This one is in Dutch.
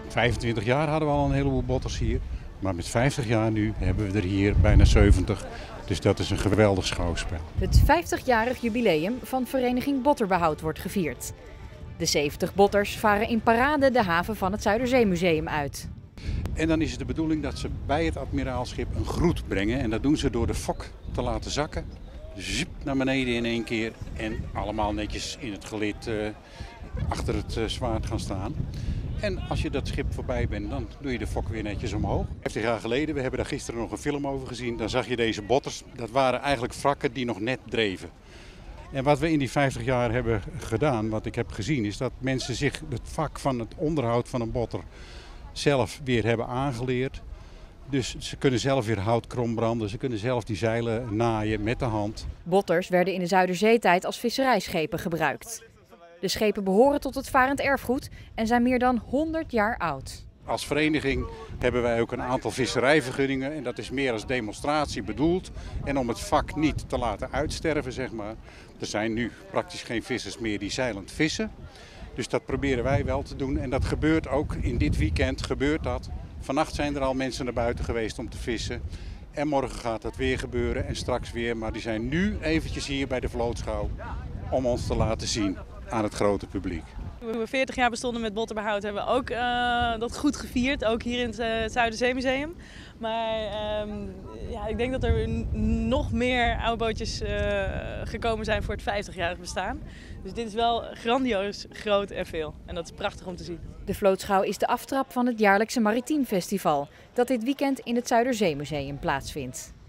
25 jaar hadden we al een heleboel botters hier. Maar met 50 jaar nu hebben we er hier bijna 70. Dus dat is een geweldig schouwspel. Het 50-jarig jubileum van vereniging Botterbehoud wordt gevierd. De 70 botters varen in parade de haven van het Zuiderzeemuseum uit. En dan is het de bedoeling dat ze bij het admiraalschip een groet brengen. En dat doen ze door de fok te laten zakken. Zip naar beneden in één keer en allemaal netjes in het gelid achter het zwaard gaan staan. En als je dat schip voorbij bent, dan doe je de fok weer netjes omhoog. 50 jaar geleden, we hebben daar gisteren nog een film over gezien, dan zag je deze botters. Dat waren eigenlijk wrakken die nog net dreven. En wat we in die 50 jaar hebben gedaan, wat ik heb gezien, is dat mensen zich het vak van het onderhoud van een botter zelf weer hebben aangeleerd. Dus ze kunnen zelf weer hout krombranden, ze kunnen zelf die zeilen naaien met de hand. Botters werden in de Zuiderzeetijd als visserijschepen gebruikt. De schepen behoren tot het varend erfgoed en zijn meer dan 100 jaar oud. Als vereniging hebben wij ook een aantal visserijvergunningen en dat is meer als demonstratie bedoeld. En om het vak niet te laten uitsterven, zeg maar. Er zijn nu praktisch geen vissers meer die zeilend vissen. Dus dat proberen wij wel te doen en dat gebeurt ook in dit weekend. Gebeurt dat. Vannacht zijn er al mensen naar buiten geweest om te vissen. En morgen gaat dat weer gebeuren en straks weer. Maar die zijn nu eventjes hier bij de vlootschouw om ons te laten zien aan het grote publiek. Toen we 40 jaar bestonden met Botterbehoud hebben we ook dat goed gevierd, ook hier in het Zuiderzeemuseum. Maar ja, ik denk dat er nog meer oude bootjes gekomen zijn voor het 50-jarig bestaan. Dus dit is wel grandioos, groot en veel. En dat is prachtig om te zien. De vlootschouw is de aftrap van het jaarlijkse Maritiem Festival, dat dit weekend in het Zuiderzeemuseum plaatsvindt.